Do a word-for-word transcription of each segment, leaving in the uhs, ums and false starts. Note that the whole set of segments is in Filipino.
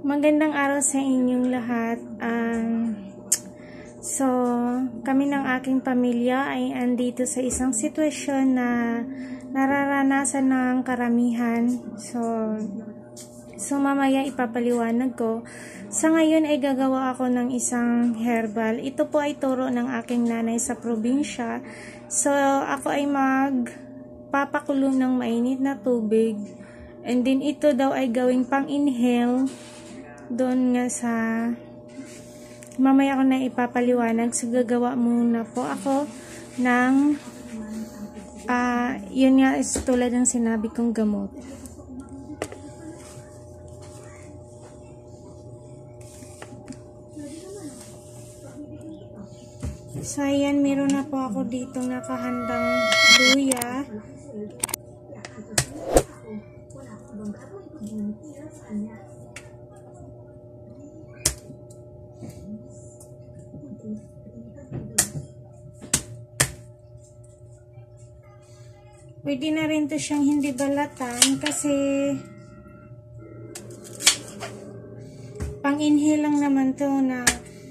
Magandang araw sa inyong lahat. Um, so, kami ng aking pamilya ay andito sa isang sitwasyon na nararanasan ng karamihan. So, so mamaya ipapaliwanag ko. Sa ngayon ay gagawa ako ng isang herbal. Ito po ay turo ng aking nanay sa probinsya. So, ako ay magpapakulo ng mainit na tubig. And then, ito daw ay gawing pang-inhale. Doon nga sa mamaya ko na ipapaliwanag. So, gagawa muna po ako ng uh, yun nga is tulad ng sinabi kong gamot. So, ayan, meron na po ako dito nakahandang luya. Pwede na rin to siyang hindi balatan kasi pang-inhale lang naman to na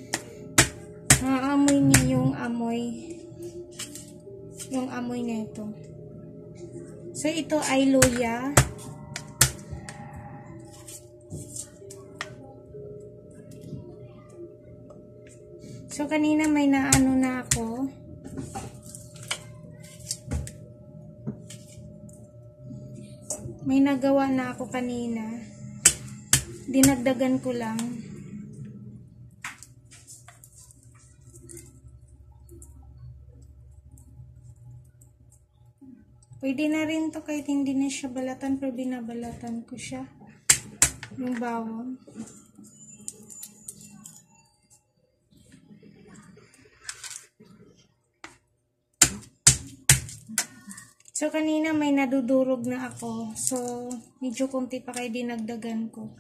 naamoy niya yung amoy yung amoy na ito. So ito ay luya. So kanina may naano na ako. May nagawa na ako kanina. Dinagdagan ko lang. Pwede na rin to kahit hindi na siya balatan, pero binabalatan ko siya. Yung bawang. So, kanina may nadudurog na ako. So, medyo kunti pa kayo dinagdagan ko.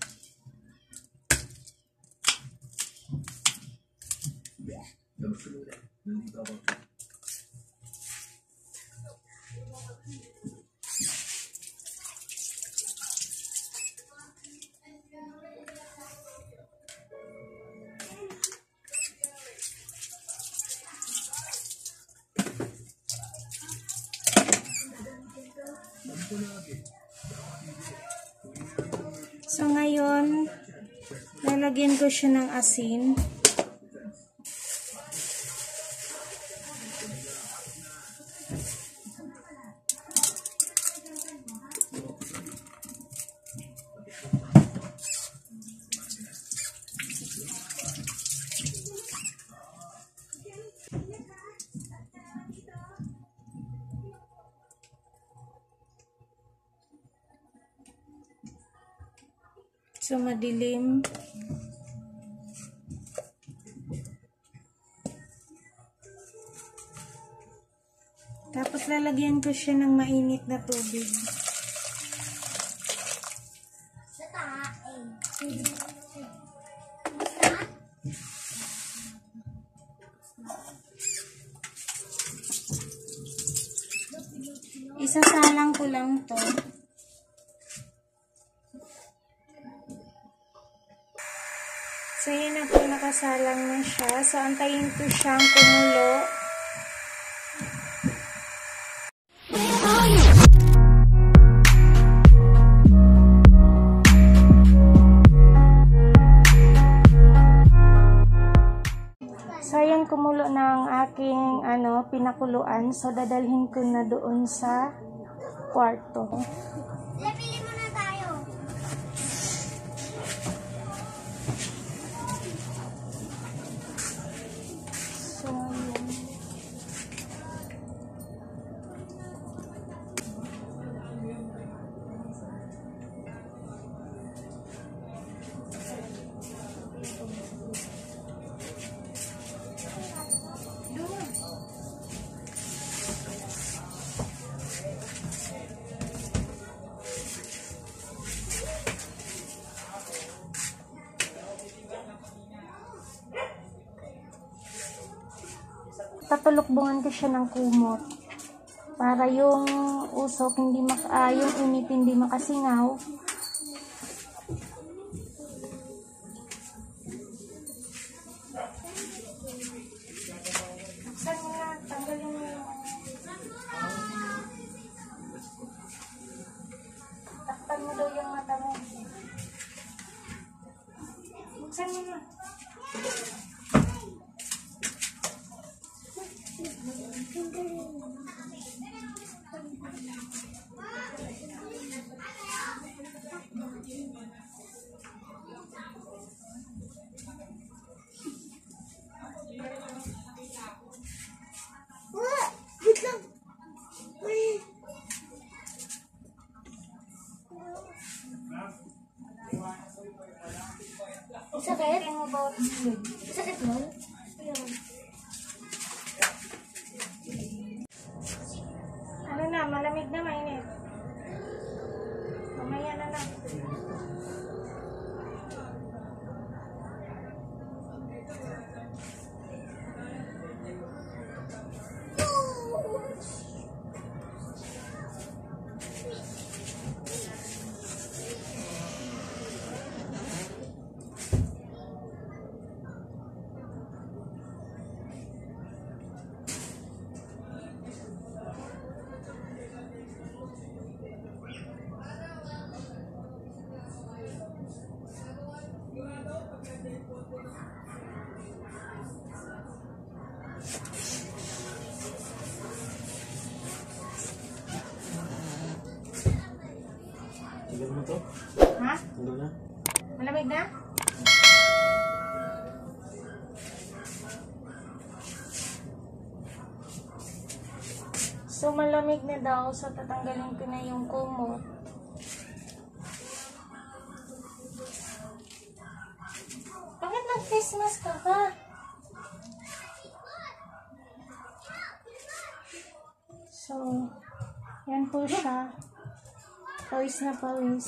So, ngayon, lalagyan ko siya ng asin. So, madilim. Tapos, lalagyan ko siya ng mainit na tubig. Isasalang ko lang to. So, yun na po, nakasalang na siya. So, antayin ko siyang kumulo. So, ayan, kumulo na ang aking ano, pinakuluan. So, dadalhin ko na doon sa kwarto. Tatulukbungan ko siya ng kumot para yung usok hindi mak ah, yung init hindi makasingaw. Buksan mo na. Wait lang. Wait. Sakit? Sakit mo? Ano na, malamig na, mainit. Mamaya na lang. Tanggal mo to? Ha? Tanggal na? Malamig na? So, malamig na daw. So, tatanggalin ko na yung kumot. Bakit nag-face mask ka pa? So, yan po siya. Pawis na pawis.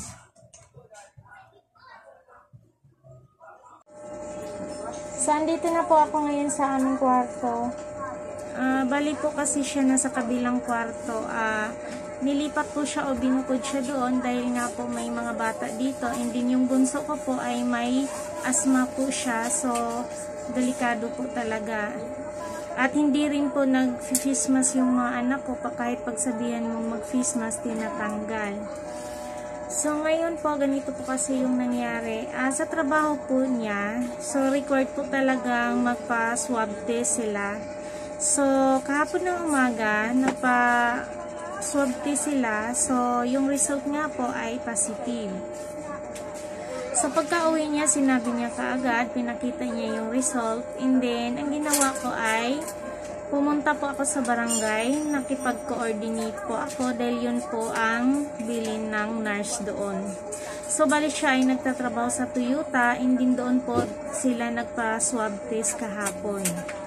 So, andito na po ako ngayon sa aming kwarto. Uh, bali po kasi siya nasa kabilang kwarto. Uh, nilipat po siya o binukod siya doon dahil nga po may mga bata dito. And din yung bunso ko po ay may asthma po siya. So, delikado po talaga. At hindi rin po nag-face mask yung mga anak ko pa kahit pagsabihan mong mag-face mask, tinatanggal. So, ngayon po, ganito po kasi yung nangyari. Uh, sa trabaho po niya, so required po talagang magpa-swab test sila. So, kahapon ng umaga, nagpa-swab test sila. So, yung result nga po ay positive. So, pagka-uwi niya, sinabi niya kaagad, pinakita niya yung result. And then, ang ginawa ko ay, pumunta po ako sa barangay, nakipag-coordinate po ako dahil yun po ang bilin ng nurse doon. So, bali siya ay nagtatrabaho sa Toyota, and din doon po sila nagpa-swab test kahapon.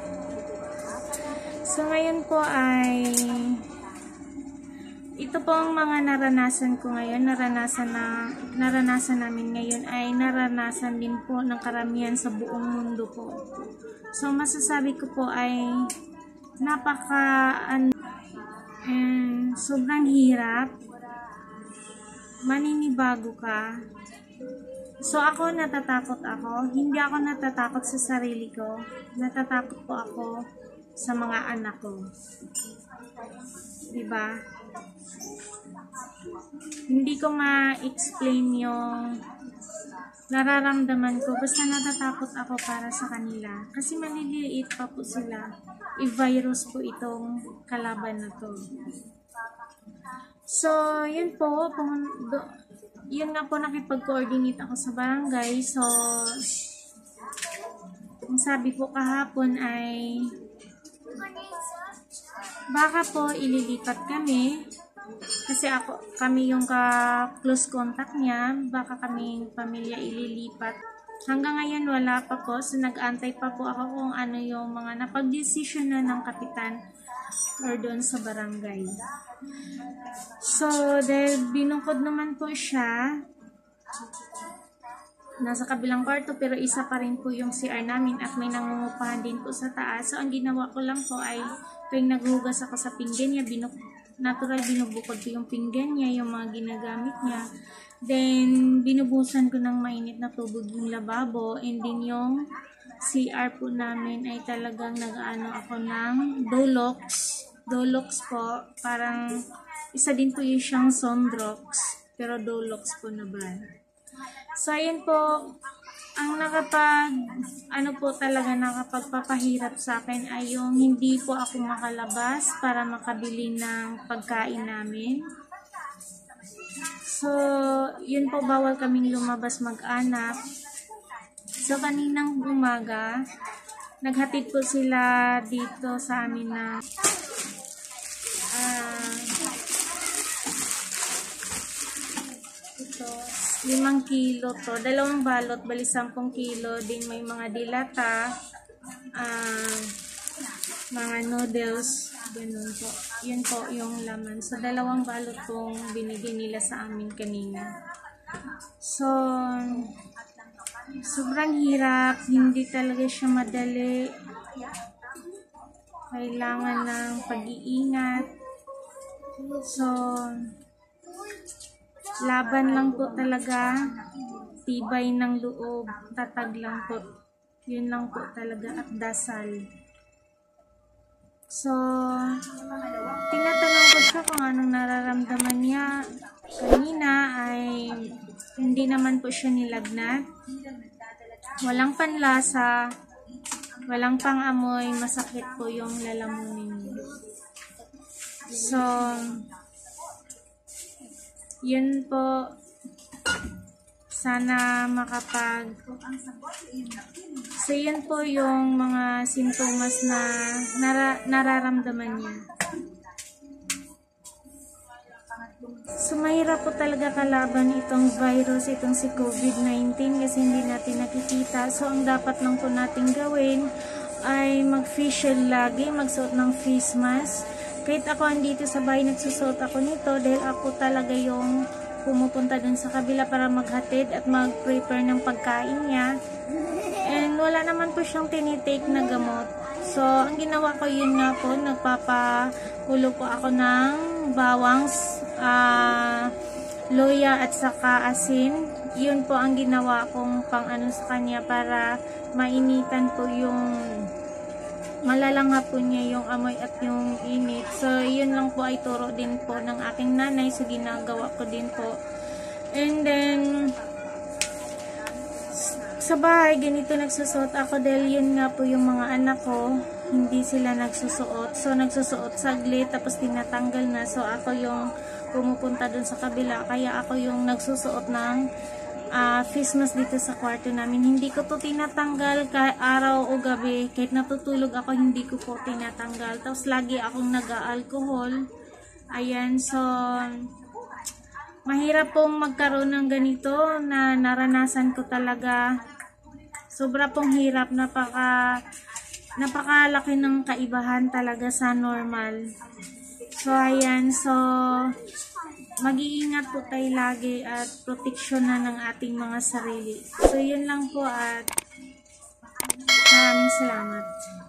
So, ngayon po ay, ito po ang mga naranasan ko ngayon, naranasan na, naranasan namin ngayon ay naranasan din po ng karamihan sa buong mundo po. So, masasabi ko po ay, napaka um, sobrang hirap, maninibago ka. So ako, natatakot ako, hindi ako natatakot sa sarili ko, natatakot po ako sa mga anak ko, diba? Hindi ko ma-explain yung nararamdaman ko, basta natatakot ako para sa kanila kasi maliliit pa po sila. I-virus po itong kalaban na to. So, yun po, yun nga po, nakipag-coordinate ako sa barangay. So, ang sabi po kahapon ay baka po ililipat kami kasi ako, kami yung ka-close contact niya, baka kaming pamilya ililipat. Hanggang ngayon wala pa po, so nag-antay pa po ako kung ano yung mga napag-desisyon na ng kapitan or doon sa barangay. So, dahil binungkod naman po siya, nasa kabilang kwarto, pero isa pa rin po yung C R namin at may nangungupahan din po sa taas. So, ang ginawa ko lang po ay tuwing naghugas ako sa pinggan niya, binuk natural binubukod ko yung pinggan niya, yung mga ginagamit niya. Then, binubusan ko ng mainit na tubig yung lababo. And then, yung C R po namin ay talagang nag-ano ako ng Dolox. Dolox po. Parang, isa din po yung siyang Sondrox. Pero Dolox po na brand. So, ayun po. ang nakapag, ano po talaga nakapagpapahirap sa akin ay yung hindi po ako makalabas para makabili ng pagkain namin. So, yun po, bawal kaming lumabas mag-anak. So, kaninang umaga, naghatid po sila dito sa amin na uh, ito, limang kilo to. Dalawang balot, bali sampung kilo. Din may mga dilata, uh, mga noodles, ganun po. Yun po yung laman. So, dalawang balot tong binigay nila sa amin kanina. So, sobrang hirap. Hindi talaga siya madali. Kailangan ng pag-iingat. So, laban lang po talaga, tibay ng loob, tatag lang po. Yun lang po talaga at dasal. So, tinatanong ko siya kung anong nararamdaman niya. Kanina ay hindi naman po siya nilagnat. Walang panlasa, walang pang-amoy, masakit po yung lalamunin niya. So, yun po, sana makapag, so yun po yung mga sintomas na nara, nararamdaman niya. So, mahirap po talaga kalaban itong virus, itong si COVID nineteen kasi hindi natin nakikita. So, ang dapat lang po natin gawin ay mag-face shield lagi, magsuot ng face mask. Kahit ako andito sa bahay, nagsusuot ako nito dahil ako talaga yung pumupunta dun sa kabila para maghatid at mag-prepare ng pagkain niya. And wala naman po siyang tinitake na gamot. So, ang ginawa ko yun nga po, nagpapakulo po ako ng bawang, uh, loya at saka asin. Yun po ang ginawa kong pang ano sa kanya para mainitan po yung malalangha po niya yung amoy at yung init. So, yun lang po ay turo din po ng aking nanay. So, ginagawa ko din po. And then, sa bahay, ganito nagsusuot ako dahil yun nga po yung mga anak ko, hindi sila nagsusuot. So, nagsusuot saglit, tapos tinatanggal na. So, ako yung pumupunta dun sa kabila. Kaya ako yung nagsusuot ng Uh, face mask dito sa kwarto namin. Hindi ko to tinatanggal kahit araw o gabi. Kahit natutulog ako, hindi ko po tinatanggal. Tapos lagi akong nag-alcohol. Ayan, so mahirap pong magkaroon ng ganito na naranasan ko talaga. Sobra pong hirap. Napaka napakalaki ng kaibahan talaga sa normal. So, ayan, so mag-iingat po tayo lagi at proteksyonan ng ating mga sarili. So, yun lang po at maraming salamat.